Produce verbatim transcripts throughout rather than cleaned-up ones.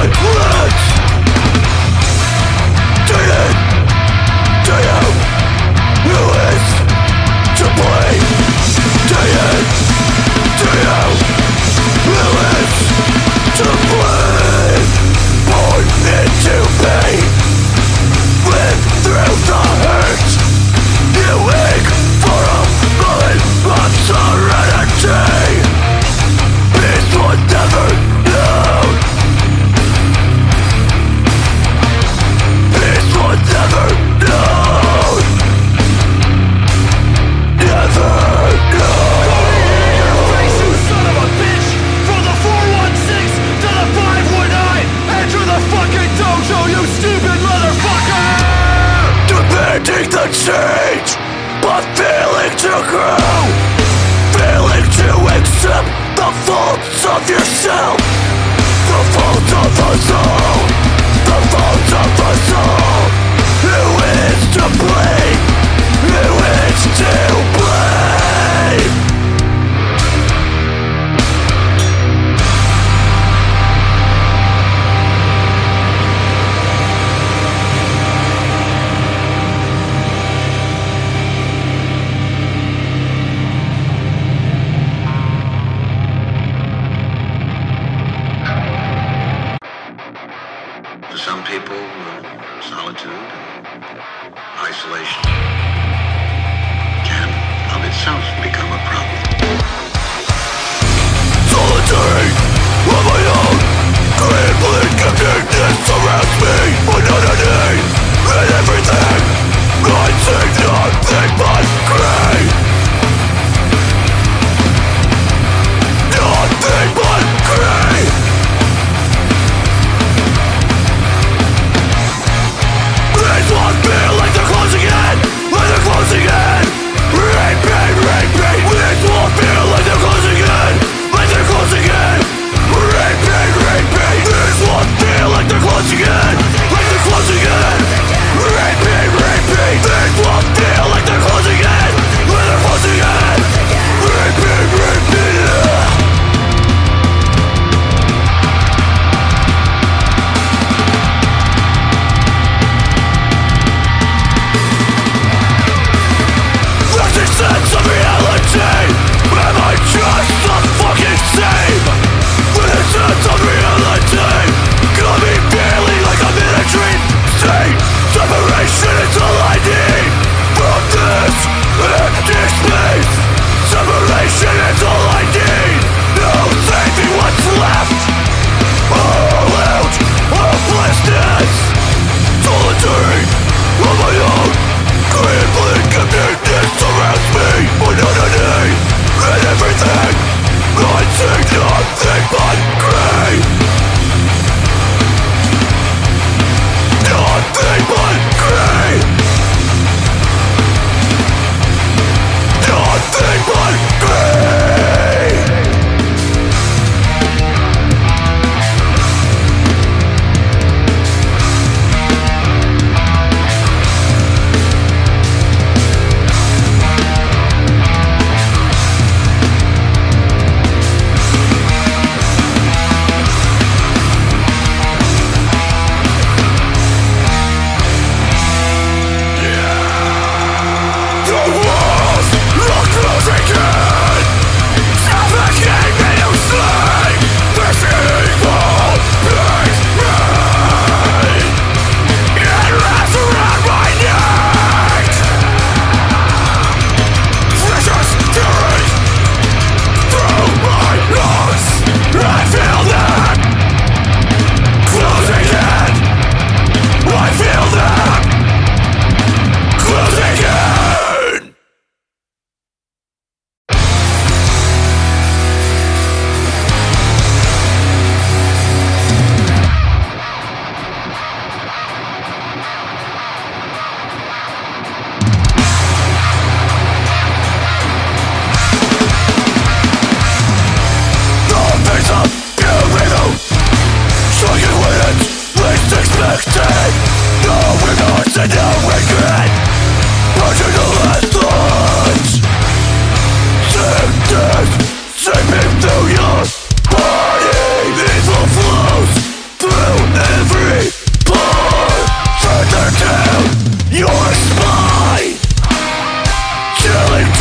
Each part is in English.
violence. Do you, do you, who is to blame? Do you, do you, who is to blame? Born into pain, live through the hurt. You ache for a moment of serenity. Peace was never known. Peace was never known. Never known. Son of a bitch! From the four one six to the five one nine! Enter the fucking dojo, you stupid motherfucker! Demanding the change, but failing to grow. Failing to accept the faults of yourself. The faults of us all. The faults of us all. Who is to blame? Who is to blame? For some people, uh, solitude and isolation can of itself become a problem. Solitary, on my own. Great bleak emptiness surrounds me. Monotony and everything. I see nothing but grey. Nothing but grey. These walls feel like they're closing in. Like they're closing in. Rain, pain, rain, pain. These walls feel like they're closing in. Like they're closing in. Rain, pain, rain, pain. These walls feel like they're closing in. Like they're closing in. Rain, pain, rain, pain. These walls feel like they're closing in. Like they're closing in. Rain, pain, rain, pain. Sense of reality. Am I just the fucking same? With a sense of reality, got me feeling like I'm in a dream state. Separation is all I need from this empty space. Separation is all I need. No saving what's left. All out of blissness. Solitary on my own. Great bleak emptiness surrounds me. Monotony and everything. I see nothing but grey. Nothing but grey. Nothing but grey. and no regret. Purging the last thoughts. Sickness seeping through your body. Evil flows through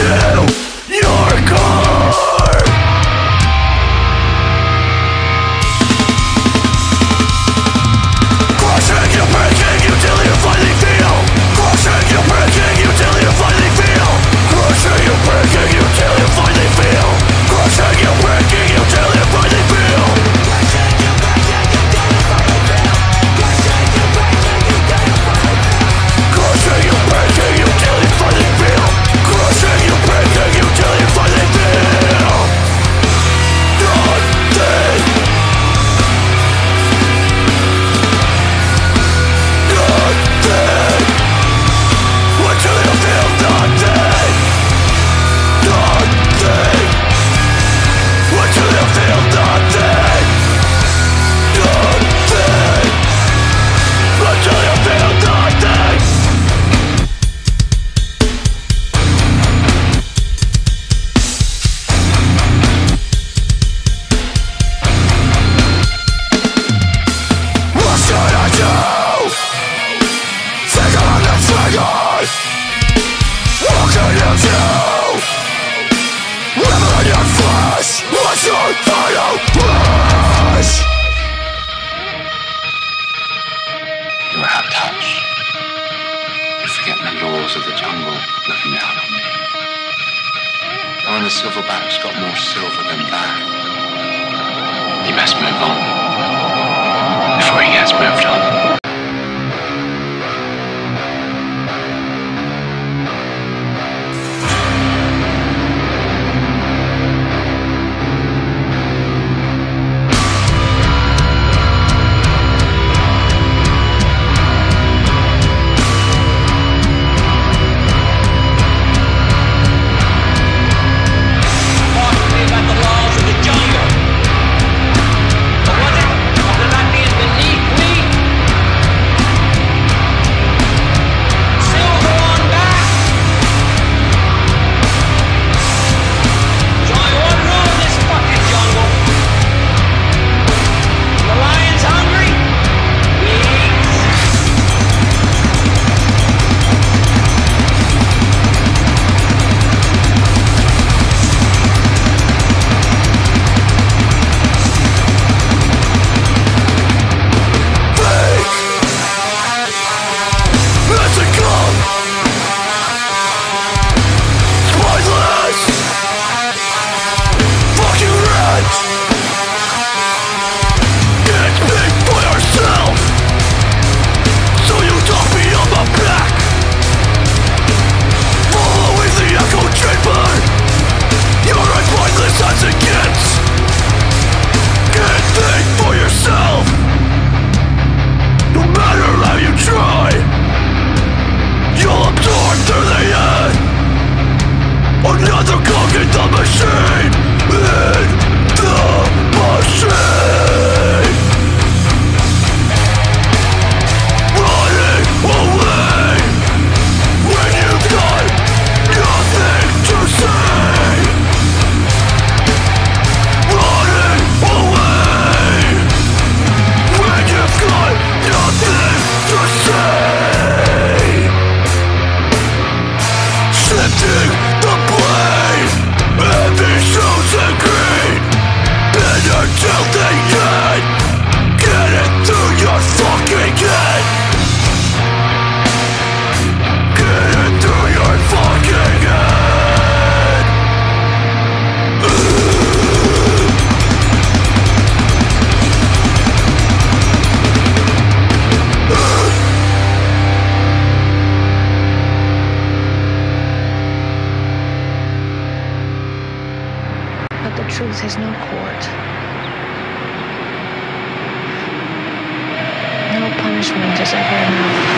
truth has no court. No punishment is ever enough.